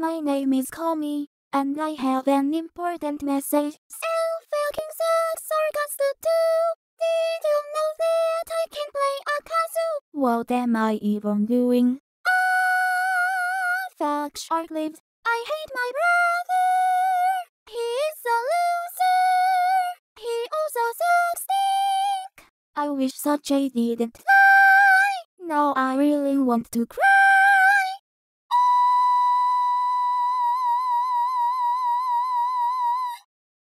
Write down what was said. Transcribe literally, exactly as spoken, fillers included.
My name is Komi, and I have an important message. Still fucking sucks organs to do. Did you know that I can play a kazoo? What am I even doing? Ah, fuck, short-lived. I hate my brother. He is a loser. He also sucks dick. I wish such a didn't lie. Now I really want to cry.